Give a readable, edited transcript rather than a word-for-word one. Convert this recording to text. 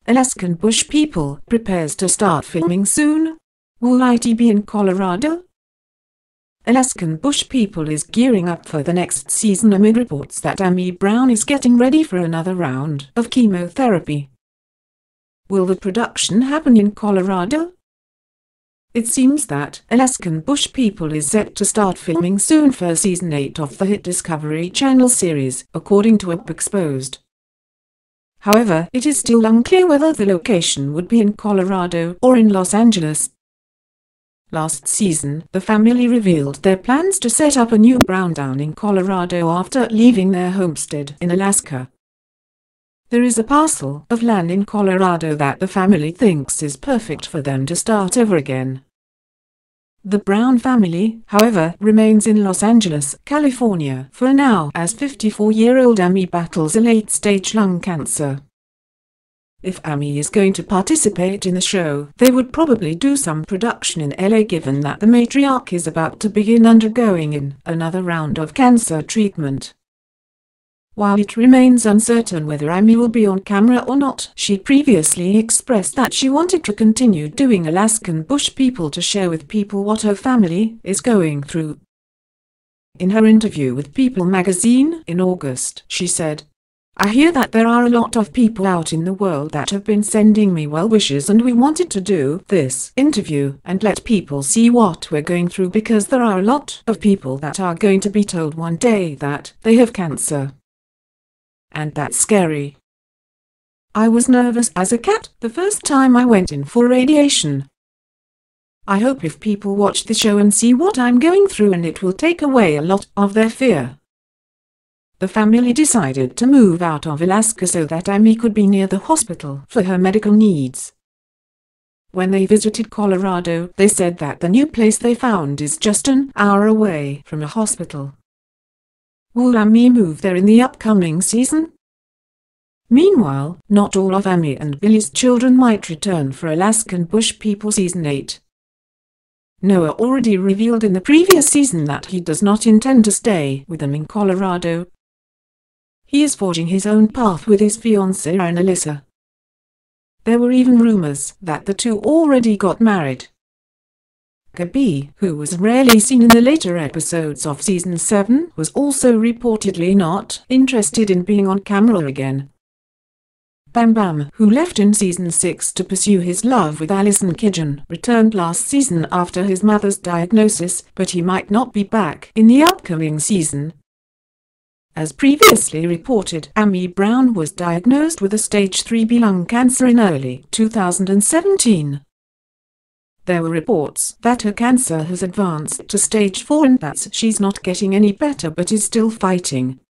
Alaskan Bush People prepares to start filming soon. Will it be in Colorado? Alaskan Bush People is gearing up for the next season amid reports that Amy Brown is getting ready for another round of chemotherapy. Will the production happen in Colorado? It seems that Alaskan Bush People is set to start filming soon for Season 8 of the hit Discovery Channel series, according to Up Exposed. However, it is still unclear whether the location would be in Colorado or in Los Angeles. Last season, the family revealed their plans to set up a new Brown town in Colorado after leaving their homestead in Alaska. There is a parcel of land in Colorado that the family thinks is perfect for them to start over again. The Brown family, however, remains in Los Angeles, California for now as 54-year-old Amy battles a late-stage lung cancer. If Amy is going to participate in the show, they would probably do some production in LA given that the matriarch is about to begin undergoing another round of cancer treatment. While it remains uncertain whether Amy will be on camera or not, she previously expressed that she wanted to continue doing Alaskan Bush People to share with people what her family is going through. In her interview with People magazine in August, she said, "I hear that there are a lot of people out in the world that have been sending me well wishes, and we wanted to do this interview and let people see what we're going through because there are a lot of people that are going to be told one day that they have cancer. And that's scary. I was nervous as a cat the first time I went in for radiation. I hope if people watch the show and see what I'm going through, and it will take away a lot of their fear." The family decided to move out of Alaska so that Amy could be near the hospital for her medical needs. When they visited Colorado, they said that the new place they found is just an hour away from a hospital. Will Amy move there in the upcoming season? Meanwhile, not all of Amy and Billy's children might return for Alaskan Bush People Season 8. Noah already revealed in the previous season that he does not intend to stay with them in Colorado. He is forging his own path with his fiancée Alyssa. There were even rumors that the two already got married. Gabi, who was rarely seen in the later episodes of Season 7, was also reportedly not interested in being on camera again. Bam Bam, who left in Season 6 to pursue his love with Allison Kidron, returned last season after his mother's diagnosis, but he might not be back in the upcoming season. As previously reported, Amy Brown was diagnosed with a stage 3B lung cancer in early 2017. There were reports that her cancer has advanced to stage 4 and that she's not getting any better but is still fighting.